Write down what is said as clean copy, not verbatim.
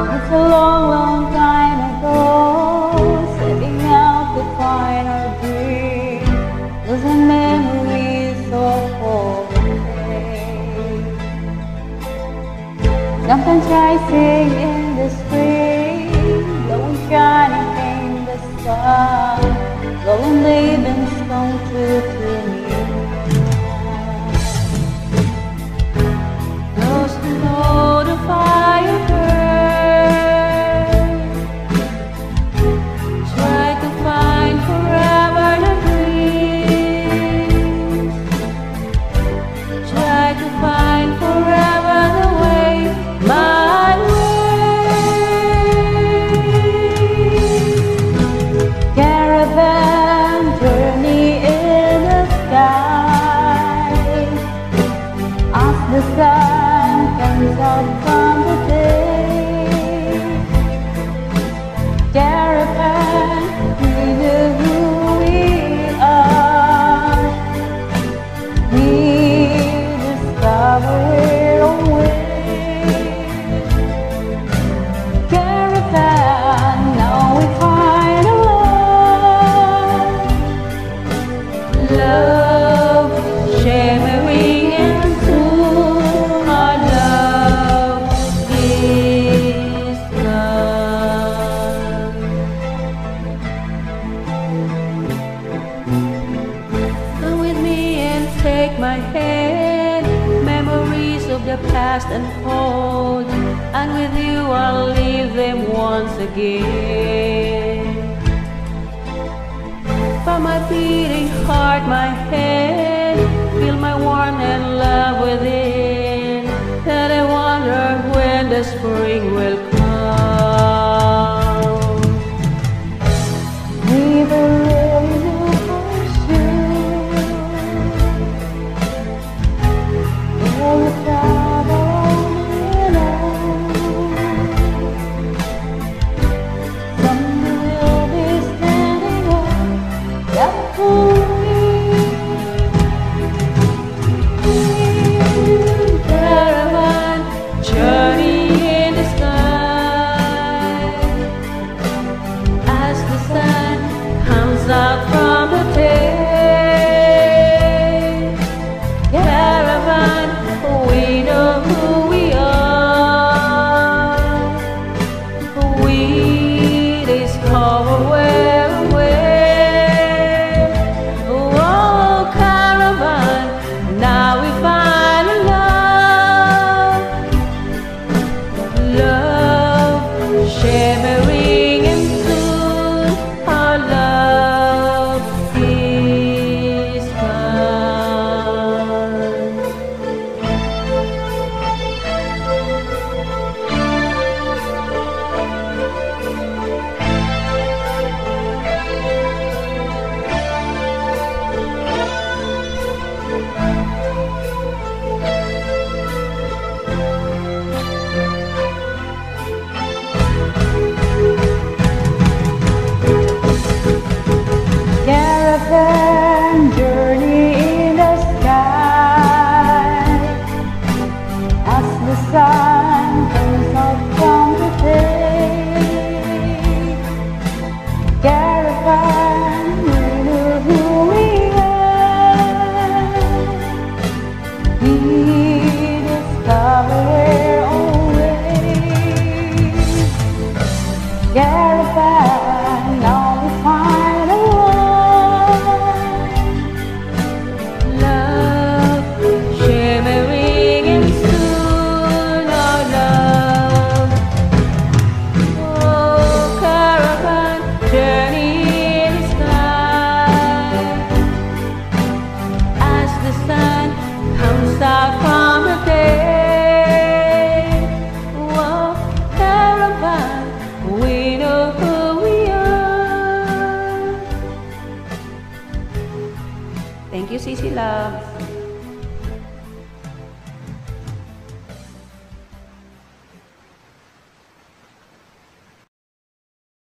It's a long, long time ago, setting out to find our dream. Was a memory so full of pain. Sometimes rising in the spring, blowing shining in the sun, rolling leaves come true to me. Those who know the fire burn, try to find forever the dreams, try to find forever the way, my way. Caravan journey in the sky, as the sun comes out from the day. Caravan, we know who we are. We discover we're on way. Caravan, now we find a love, love shimmering into our love is love. Come with me and take my hand, memories of the past unfold, and with you I'll live them once again. From my beating heart, my head, feel my warmth and love within, that I wonder when the spring will come. We will really know for sure. We'll travel on and on. Someday we'll be standing on that pole. Caravan journey in the sky, as the sun comes out from the day. Caravan, we know who we are. We discover where we're. Oh, caravan, now we find a love, love shimmering into our love is gone. Caravan journey in the sky, as the sun comes out from the day. Caravan, we know who we are. We discover we're on way. Caravan, now we find a love, shimmering into our love. Oh, caravan journey in the sky, as the sun comes out from the day. Oh, caravan, we know who we are. Thank you, sissylabs.